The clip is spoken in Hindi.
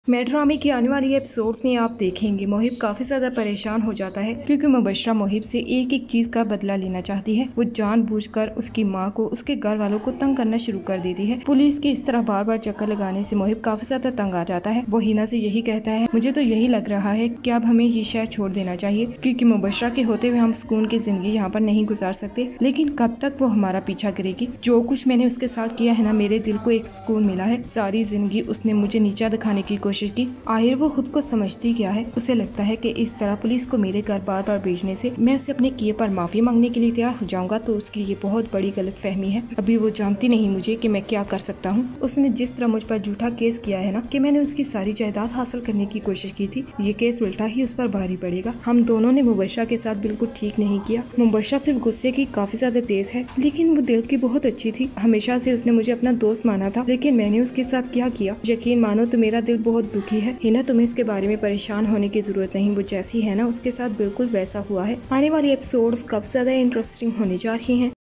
मेड्रामे की आने वाली एपिसोड्स में आप देखेंगे मोहिब काफी ज्यादा परेशान हो जाता है क्योंकि मुबशरा मोहिब से एक एक चीज का बदला लेना चाहती है। वो जानबूझकर उसकी माँ को उसके घर वालों को तंग करना शुरू कर देती है। पुलिस की इस तरह बार बार चक्कर लगाने से मोहिब काफी ज्यादा तंग आ जाता है। वो हिना से यही कहता है, मुझे तो यही लग रहा है कि अब हमें ये शहर छोड़ देना चाहिए क्योंकि मुबशरा के होते हुए हम सुकून की जिंदगी यहाँ पर नहीं गुजार सकते। लेकिन कब तक वो हमारा पीछा करेगी? जो कुछ मैंने उसके साथ किया है ना, मेरे दिल को एक सुकून मिला है। सारी जिंदगी उसने मुझे नीचा दिखाने की कोशिश की। वो खुद को समझती क्या है? उसे लगता है कि इस तरह पुलिस को मेरे घर बार बार भेजने से मैं उसे अपने किए पर माफी मांगने के लिए तैयार हो जाऊंगा, तो उसकी ये बहुत बड़ी गलतफहमी है। अभी वो जानती नहीं मुझे कि मैं क्या कर सकता हूँ। उसने जिस तरह मुझ पर झूठा केस किया है ना कि मैंने उसकी सारी जायदाद हासिल करने की कोशिश की थी, ये केस उल्टा ही उस पर भारी पड़ेगा। हम दोनों ने मुबशरा के साथ बिल्कुल ठीक नहीं किया। मुबशरा सिर्फ गुस्से की काफी ज्यादा तेज है, लेकिन वो दिल की बहुत अच्छी थी। हमेशा से उसने मुझे अपना दोस्त माना था, लेकिन मैंने उसके साथ क्या किया? यकीन मानो तो मेरा दिल बहुत दुखी है। हिना, तुम्हें इसके बारे में परेशान होने की जरूरत नहीं। वो जैसी है ना, उसके साथ बिल्कुल वैसा हुआ है। आने वाली एपिसोड्स काफी ज्यादा इंटरेस्टिंग होने जा रही हैं।